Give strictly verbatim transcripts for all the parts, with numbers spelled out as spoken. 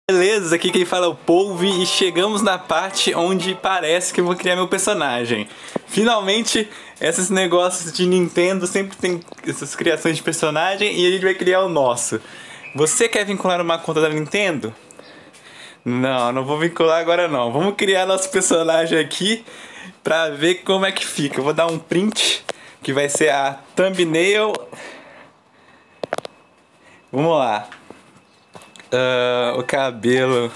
Beleza, aqui quem fala é o Polvi e chegamos na parte onde parece que eu vou criar meu personagem. Finalmente, esses negócios de Nintendo sempre tem essas criações de personagem e a gente vai criar o nosso. Você quer vincular uma conta da Nintendo? Não, não vou vincular agora não. Vamos criar nosso personagem aqui pra ver como é que fica. Eu vou dar um print que vai ser a thumbnail. Vamos lá. Uh, o cabelo.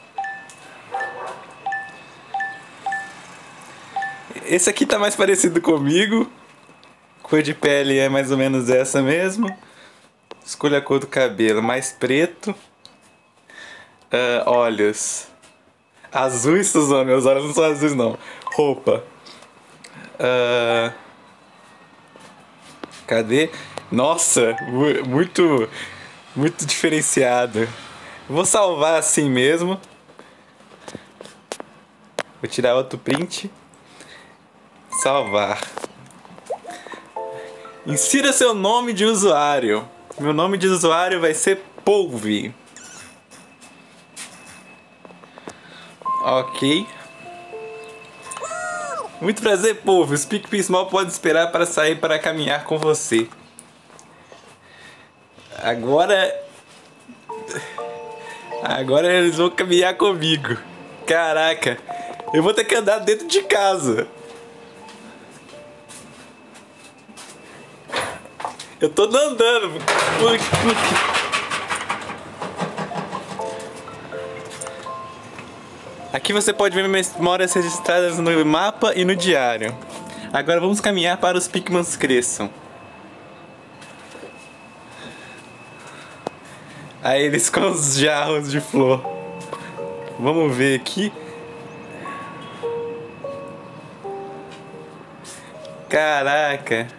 Esse aqui tá mais parecido comigo. Cor de pele é mais ou menos essa mesmo. Escolha a cor do cabelo, mais preto. Uh, olhos azuis, Suzana. Meus olhos não são azuis não. Roupa. Uh, cadê? Nossa, muito Muito diferenciado. Vou salvar assim mesmo. Vou tirar outro print. Salvar. Insira seu nome de usuário. Meu nome de usuário vai ser Polvi. Ok. Muito prazer, Polvi. Os PicPay Small podem esperar para sair para caminhar com você. Agora... Agora eles vão caminhar comigo. Caraca. Eu vou ter que andar dentro de casa. Eu tô andando. Aqui você pode ver memórias registradas no mapa e no diário. Agora vamos caminhar para os Pikmins cresçam. Aí eles com os jarros de flor. Vamos ver aqui. Caraca.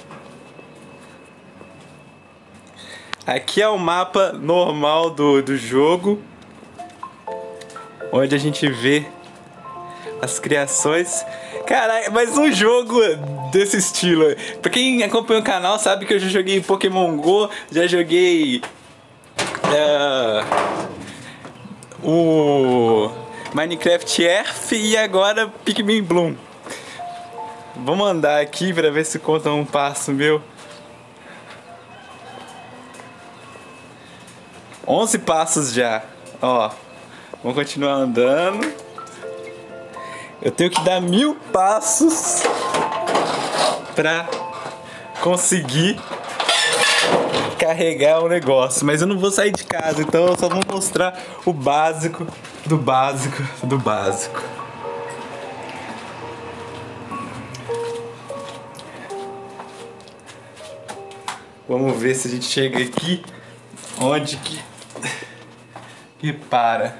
Aqui é o mapa normal do, do jogo, onde a gente vê as criações. Caraca, mas um jogo desse estilo. Pra quem acompanha o canal sabe que eu já joguei Pokémon Go, já joguei... Uh, o Minecraft Earth e agora Pikmin Bloom. Vamos andar aqui para ver se conta um passo meu. onze passos já. Ó, vamos continuar andando. Eu tenho que dar mil passos para conseguir carregar o negócio, mas eu não vou sair de casa, então eu só vou mostrar o básico do básico do básico. Vamos ver se a gente chega aqui onde que que para.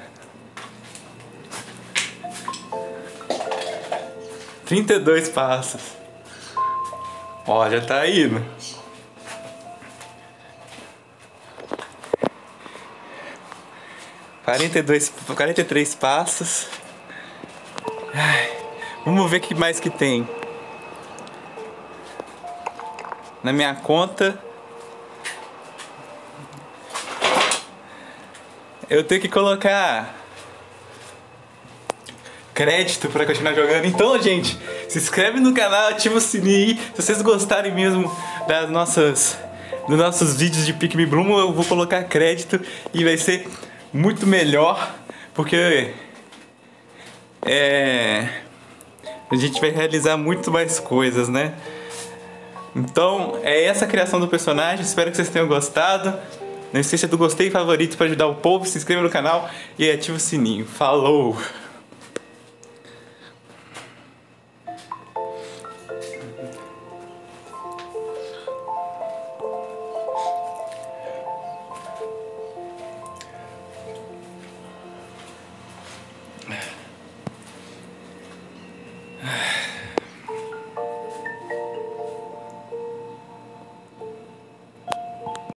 trinta e dois passos. Ó, já tá indo. quarenta e dois, quarenta e três passos. Ai, vamos ver o que mais que tem. Na minha conta eu tenho que colocar crédito para continuar jogando. Então, gente, se inscreve no canal, ativa o sininho. Se vocês gostarem mesmo das nossas, dos nossos vídeos de Pikmin Bloom, eu vou colocar crédito e vai ser muito melhor, porque é, a gente vai realizar muito mais coisas, né? Então é essa a criação do personagem. Espero que vocês tenham gostado. Não esqueça do gostei e favorito para ajudar o povo. Se inscreva no canal e ative o sininho. Falou!